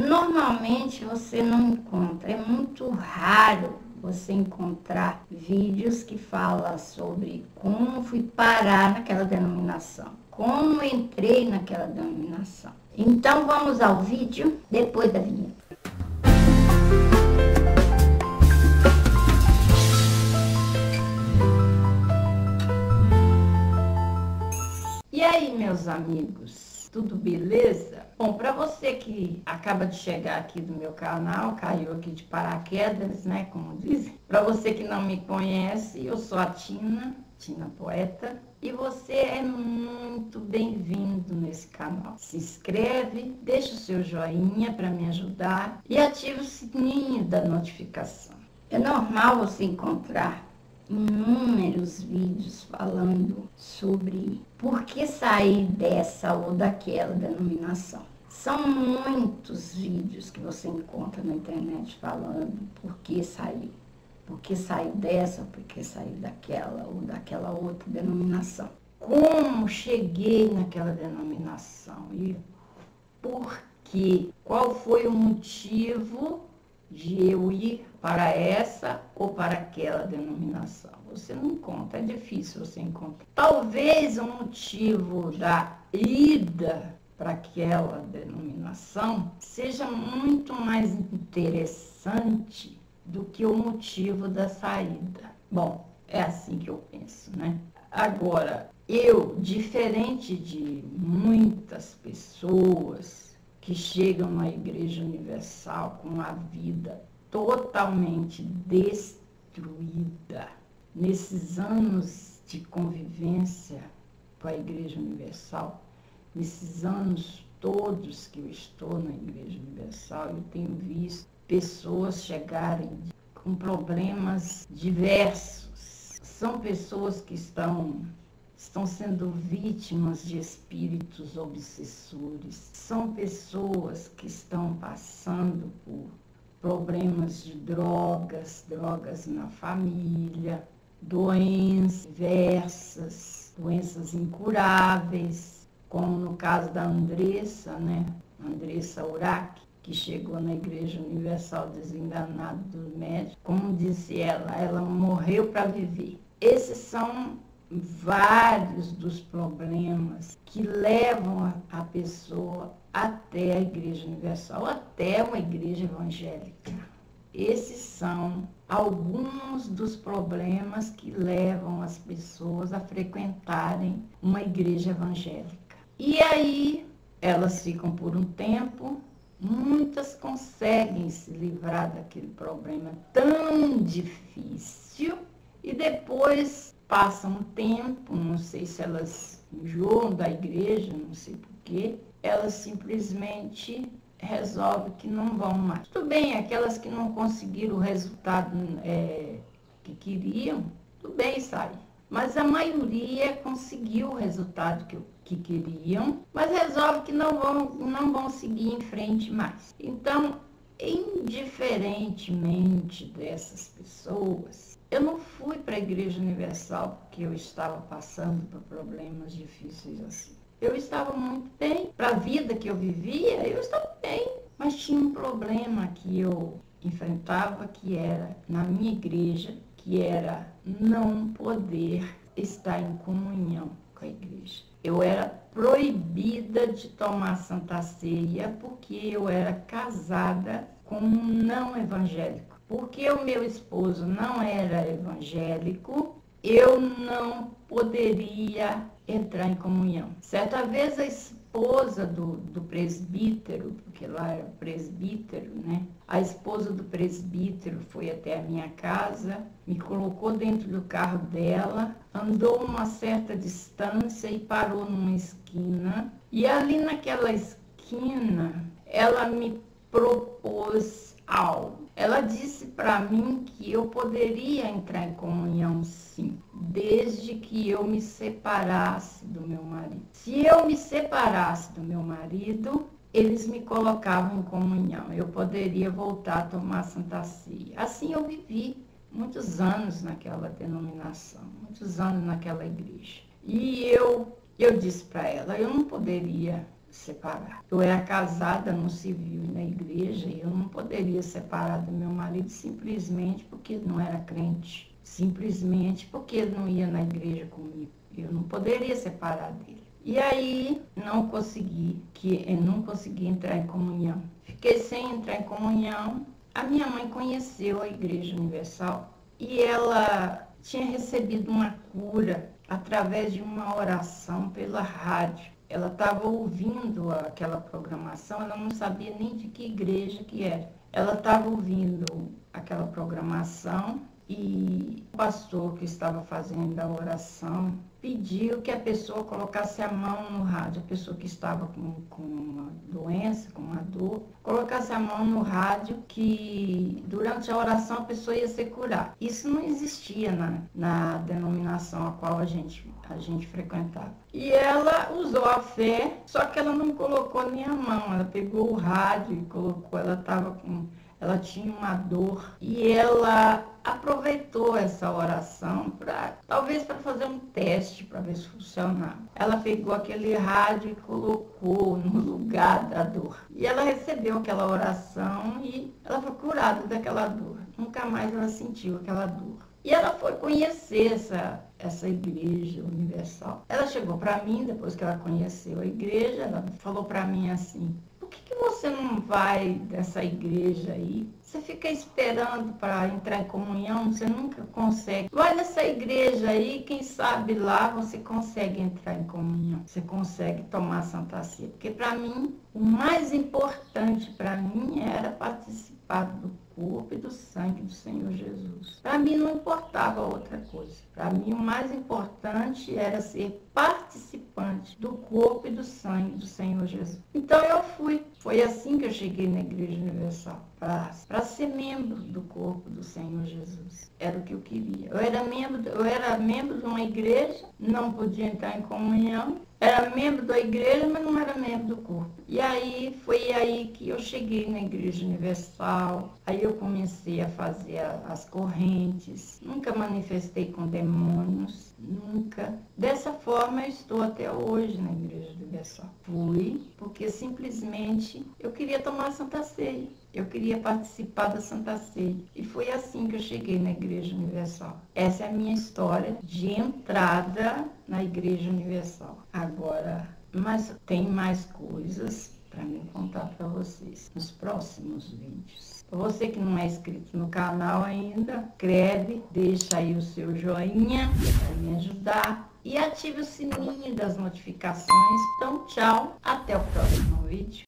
Normalmente você não encontra, é muito raro você encontrar vídeos que falam sobre como fui parar naquela denominação, como entrei naquela denominação. Então vamos ao vídeo depois da vinheta. E aí, meus amigos, tudo beleza? Bom, para você que acaba de chegar aqui do meu canal, caiu aqui de paraquedas, né, como dizem. Para você que não me conhece, eu sou a Tina Poeta, e você é muito bem-vindo nesse canal. Se inscreve, deixa o seu joinha para me ajudar e ativa o sininho da notificação. É normal você encontrar inúmeros vídeos falando sobre por que sair dessa ou daquela denominação. São muitos vídeos que você encontra na internet falando por que saiu dessa, por que saiu daquela ou daquela outra denominação. Como cheguei naquela denominação e por quê? Qual foi o motivo de eu ir para essa ou para aquela denominação? Você não encontra, é difícil você encontrar. Talvez o motivo da ida para aquela denominação seja muito mais interessante do que o motivo da saída. Bom, é assim que eu penso, né? Agora, eu, diferente de muitas pessoas que chegam na Igreja Universal com a vida totalmente destruída, nesses anos de convivência com a Igreja Universal, nesses anos todos que eu estou na Igreja Universal, eu tenho visto pessoas chegarem com problemas diversos. São pessoas que estão sendo vítimas de espíritos obsessores. São pessoas que estão passando por problemas de drogas na família, doenças diversas, doenças incuráveis, como no caso da Andressa, né? Andressa Urach, que chegou na Igreja Universal desenganada do médico. Como disse ela morreu para viver. Esses são vários dos problemas que levam a pessoa até a Igreja Universal, até uma igreja evangélica. Esses são alguns dos problemas que levam as pessoas a frequentarem uma igreja evangélica. E aí elas ficam por um tempo, muitas conseguem se livrar daquele problema tão difícil e depois passa um tempo, não sei se elas enjoam da igreja, não sei porquê, elas simplesmente resolvem que não vão mais. Tudo bem, aquelas que não conseguiram o resultado que queriam, tudo bem, sai. Mas a maioria conseguiu o resultado que queriam, mas resolve que não vão seguir em frente mais. Então, indiferentemente dessas pessoas, eu não fui para a Igreja Universal porque eu estava passando por problemas difíceis assim. Eu estava muito bem. Para a vida que eu vivia, eu estava bem. Mas tinha um problema que eu enfrentava, que era na minha igreja, que era não poder estar em comunhão com a igreja. Eu era proibida de tomar Santa Ceia porque eu era casada com um não evangélico. Porque o meu esposo não era evangélico, eu não poderia entrar em comunhão. Certa vez a esposa do presbítero, porque lá era presbítero, né? A esposa do presbítero foi até a minha casa, me colocou dentro do carro dela, andou uma certa distância e parou numa esquina. E ali naquela esquina, ela me propôs algo. Ela disse para mim que eu poderia entrar em comunhão, sim, desde que eu me separasse do meu marido. Se eu me separasse do meu marido, eles me colocavam em comunhão. Eu poderia voltar a tomar Santa Ceia. Assim eu vivi muitos anos naquela denominação, muitos anos naquela igreja. E eu disse para ela, eu não poderia separar. Eu era casada no civil e na igreja e eu não poderia separar do meu marido simplesmente porque não era crente, simplesmente porque ele não ia na igreja comigo. Eu não poderia separar dele. E aí não consegui entrar em comunhão. Fiquei sem entrar em comunhão. A minha mãe conheceu a Igreja Universal e ela tinha recebido uma cura através de uma oração pela rádio. Ela estava ouvindo aquela programação, ela não sabia nem de que igreja que era. Ela estava ouvindo aquela programação e o pastor que estava fazendo a oração pediu que a pessoa colocasse a mão no rádio, a pessoa que estava com uma doença, com uma dor, colocasse a mão no rádio que durante a oração a pessoa ia ser curada. Isso não existia na denominação a qual a gente frequentava. E ela usou a fé, só que ela não colocou nem a mão, ela pegou o rádio e colocou, ela tinha uma dor e ela aproveitou essa oração talvez para fazer um teste para ver se funcionava. Ela pegou aquele rádio e colocou no lugar da dor. E ela recebeu aquela oração e ela foi curada daquela dor. Nunca mais ela sentiu aquela dor. E ela foi conhecer essa igreja universal. Ela chegou para mim, depois que ela conheceu a igreja, ela falou para mim assim: por que você não vai dessa igreja aí? Você fica esperando para entrar em comunhão, você nunca consegue. Vai nessa igreja aí, quem sabe lá você consegue entrar em comunhão. Você consegue tomar Santa Ceia. Porque para mim, o mais importante para mim era participar do corpo e do sangue do Senhor Jesus. Para mim não importava outra coisa. Para mim o mais importante era ser participante do corpo e do sangue do Senhor Jesus. Então eu fui. Foi assim que eu cheguei na Igreja Universal. Para ser membro do corpo do Senhor Jesus. Era o que eu queria. Eu era membro de uma igreja, não podia entrar em comunhão. Era membro da igreja, mas não era membro do corpo. E aí, foi aí que eu cheguei na Igreja Universal. Aí eu comecei a fazer as correntes. Nunca manifestei com demônios, nunca. Dessa forma eu estou até hoje na Igreja Universal. Fui porque simplesmente eu queria tomar Santa Ceia. Eu queria participar da Santa Ceia. E foi assim que eu cheguei na Igreja Universal. Essa é a minha história de entrada na Igreja Universal. Agora, mas tem mais coisas para me contar para vocês nos próximos vídeos. Para você que não é inscrito no canal ainda, inscreve, deixa aí o seu joinha para me ajudar. E ative o sininho das notificações. Então, tchau, até o próximo vídeo.